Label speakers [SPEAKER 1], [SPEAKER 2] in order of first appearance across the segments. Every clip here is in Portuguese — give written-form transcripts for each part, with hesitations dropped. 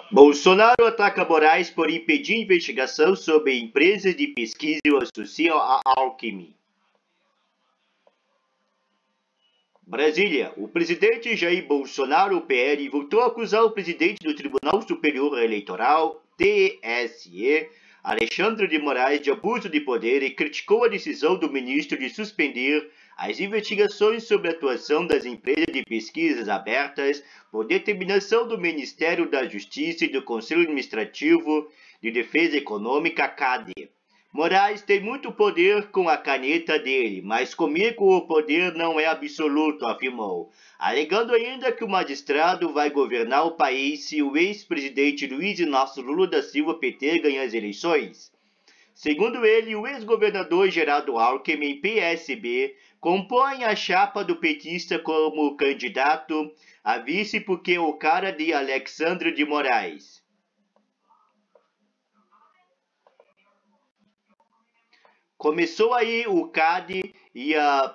[SPEAKER 1] Bolsonaro ataca Moraes por impedir investigação sobre empresas de pesquisa e o associa a Alckmin. Brasília. O presidente Jair Bolsonaro, PL, voltou a acusar o presidente do Tribunal Superior Eleitoral, TSE, Alexandre de Moraes, de abuso de poder e criticou a decisão do ministro de suspender as investigações sobre a atuação das empresas de pesquisas abertas por determinação do Ministério da Justiça e do Conselho Administrativo de Defesa Econômica, CADE. Moraes tem muito poder com a caneta dele, mas comigo o poder não é absoluto, afirmou, alegando ainda que o magistrado vai governar o país se o ex-presidente Luiz Inácio Lula da Silva PT ganhar as eleições. Segundo ele, o ex-governador Geraldo Alckmin, PSB, compõe a chapa do petista como candidato a vice porque é o cara de Alexandre de Moraes. Começou aí o CAD e a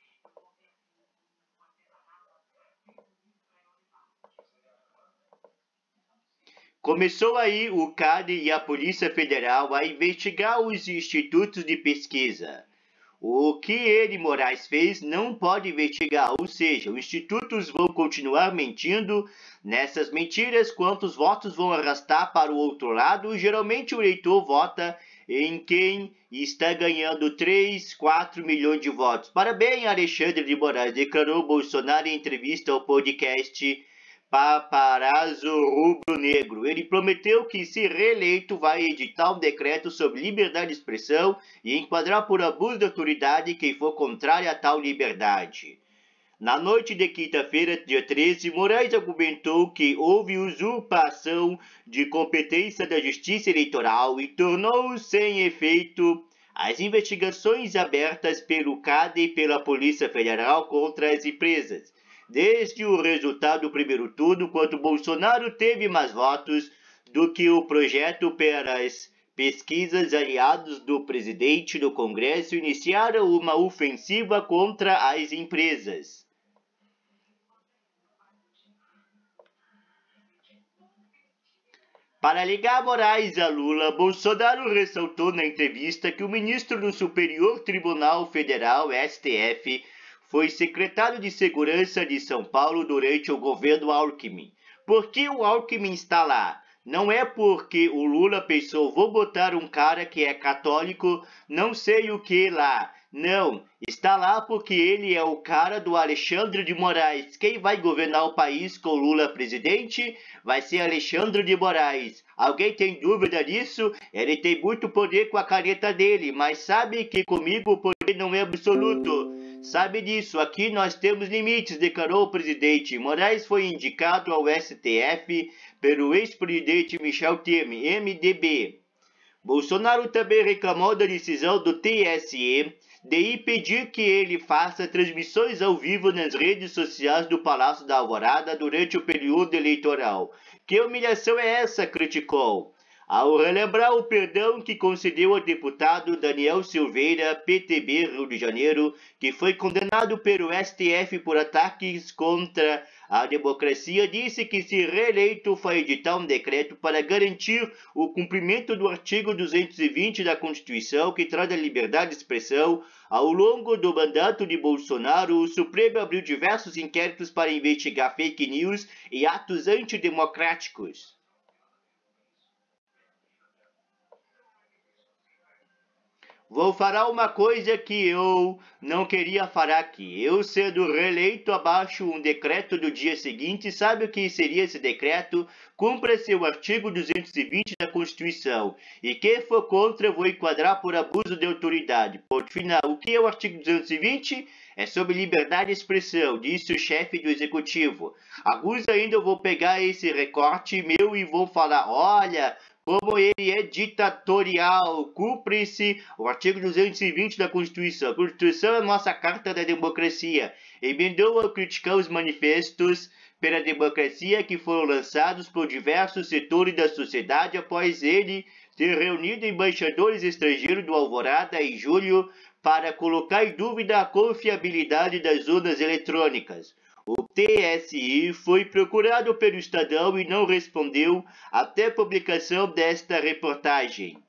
[SPEAKER 1] Polícia Federal a investigar os institutos de pesquisa. O que ele, Moraes, fez não pode investigar, ou seja, os institutos vão continuar mentindo. Nessas mentiras, quantos votos vão arrastar para o outro lado? Geralmente o eleitor vota em quem está ganhando 3, 4 milhões de votos. Parabéns, Alexandre de Moraes, declarou Bolsonaro em entrevista ao podcast Paparazzo Rubro-Negro. Ele prometeu que, se reeleito, vai editar um decreto sobre liberdade de expressão e enquadrar por abuso de autoridade quem for contrário a tal liberdade. Na noite de quinta-feira, dia 13, Moraes argumentou que houve usurpação de competência da Justiça Eleitoral e tornou sem efeito as investigações abertas pelo CAD e pela Polícia Federal contra as empresas. Desde o resultado do primeiro turno, quando Bolsonaro teve mais votos do que o projeto para as pesquisas, aliados do presidente do Congresso iniciaram uma ofensiva contra as empresas. Para ligar Moraes a Lula, Bolsonaro ressaltou na entrevista que o ministro do Superior Tribunal Federal, STF, foi secretário de Segurança de São Paulo durante o governo Alckmin. Por que o Alckmin está lá? Não é porque o Lula pensou, vou botar um cara que é católico, não sei o que lá. Não, está lá porque ele é o cara do Alexandre de Moraes. Quem vai governar o país com Lula presidente vai ser Alexandre de Moraes. Alguém tem dúvida disso? Ele tem muito poder com a caneta dele, mas sabe que comigo o poder não é absoluto. Sabe disso, aqui nós temos limites, declarou o presidente. Moraes foi indicado ao STF pelo ex-presidente Michel Temer, MDB. Bolsonaro também reclamou da decisão do TSE de impedir que ele faça transmissões ao vivo nas redes sociais do Palácio da Alvorada durante o período eleitoral. Que humilhação é essa? Criticou. Ao relembrar o perdão que concedeu ao deputado Daniel Silveira, PTB, Rio de Janeiro, que foi condenado pelo STF por ataques contra a democracia, disse que, se reeleito, vai editar um decreto para garantir o cumprimento do artigo 220 da Constituição, que traz a liberdade de expressão. Ao longo do mandato de Bolsonaro, o Supremo abriu diversos inquéritos para investigar fake news e atos antidemocráticos. Vou falar uma coisa que eu não queria falar aqui. Eu, sendo reeleito, abaixo um decreto do dia seguinte. Sabe o que seria esse decreto? Cumpra-se o artigo 220 da Constituição. E quem for contra, vou enquadrar por abuso de autoridade. Ponto final. O que é o artigo 220? É sobre liberdade de expressão, disse o chefe do executivo. Alguns ainda vão pegar esse recorte meu e vão falar, olha, como ele é ditatorial, cumpre-se o artigo 220 da Constituição. A Constituição é a nossa carta da democracia. Emendou a criticar os manifestos pela democracia que foram lançados por diversos setores da sociedade após ele ter reunido embaixadores estrangeiros do Alvorada em julho para colocar em dúvida a confiabilidade das urnas eletrônicas. O TSI foi procurado pelo Estadão e não respondeu até a publicação desta reportagem.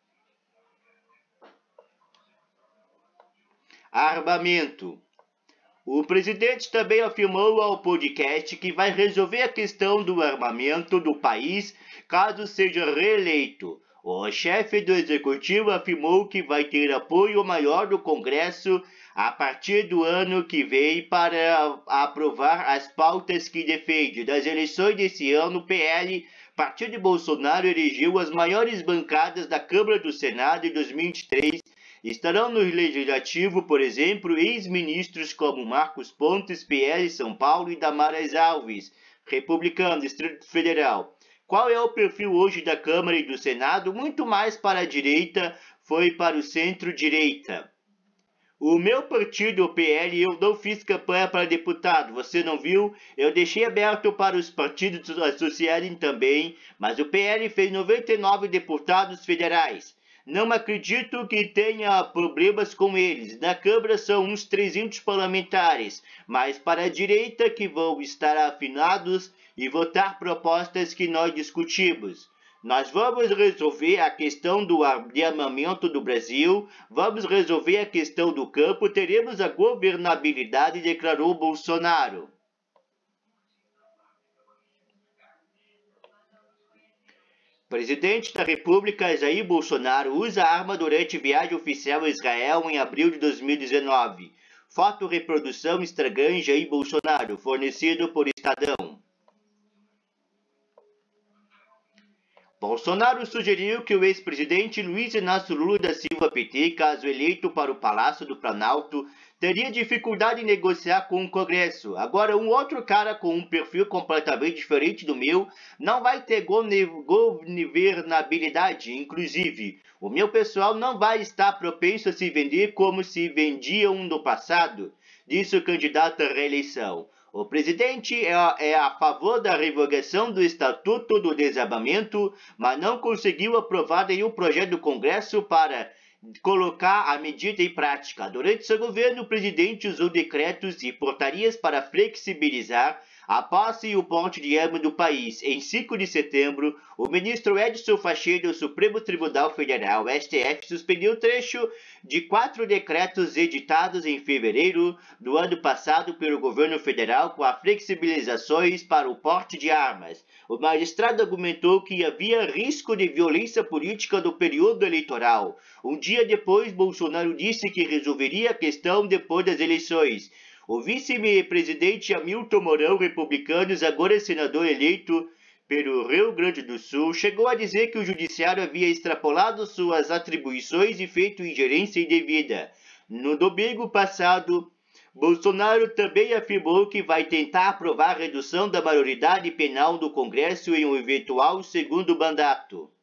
[SPEAKER 1] Armamento. O presidente também afirmou ao podcast que vai resolver a questão do armamento do país caso seja reeleito. O chefe do executivo afirmou que vai ter apoio maior do Congresso a partir do ano que vem para aprovar as pautas que defende. Das eleições desse ano, o PL, partido de Bolsonaro, elegeu as maiores bancadas da Câmara do Senado em 2023. Estarão no Legislativo, por exemplo, ex-ministros como Marcos Pontes, PL São Paulo, e Damares Alves, republicano, Distrito Federal. Qual é o perfil hoje da Câmara e do Senado? Muito mais para a direita, foi para o centro-direita. O meu partido, o PL, eu não fiz campanha para deputado, você não viu? Eu deixei aberto para os partidos associarem também, mas o PL fez 99 deputados federais. Não acredito que tenha problemas com eles. Na Câmara são uns 300 parlamentares, mas para a direita que vão estar afinados e votar propostas que nós discutimos. Nós vamos resolver a questão do armamento do Brasil, vamos resolver a questão do campo, teremos a governabilidade, declarou Bolsonaro. Presidente da República Jair Bolsonaro usa arma durante viagem oficial a Israel em abril de 2019. Foto reprodução Instagram Jair Bolsonaro, fornecido por Estadão. Bolsonaro sugeriu que o ex-presidente Luiz Inácio Lula da Silva PT, caso eleito para o Palácio do Planalto, teria dificuldade em negociar com o Congresso. Agora, um outro cara com um perfil completamente diferente do meu não vai ter governabilidade. Inclusive, o meu pessoal não vai estar propenso a se vender como se vendiam no passado, disse o candidato à reeleição. O presidente é a favor da revogação do Estatuto do Desarmamento, mas não conseguiu aprovar nenhum projeto do Congresso para colocar a medida em prática. Durante seu governo, o presidente usou decretos e portarias para flexibilizar a posse e o porte de arma do país. Em 5 de setembro, o ministro Edson Fachin do Supremo Tribunal Federal, STF, suspendeu o trecho de 4 decretos editados em fevereiro do ano passado pelo governo federal com as flexibilizações para o porte de armas. O magistrado argumentou que havia risco de violência política no período eleitoral. Um dia depois, Bolsonaro disse que resolveria a questão depois das eleições. O vice-presidente Hamilton Mourão, republicano, agora senador eleito pelo Rio Grande do Sul, chegou a dizer que o judiciário havia extrapolado suas atribuições e feito ingerência indevida. No domingo passado, Bolsonaro também afirmou que vai tentar aprovar a redução da maioridade penal do Congresso em um eventual segundo mandato.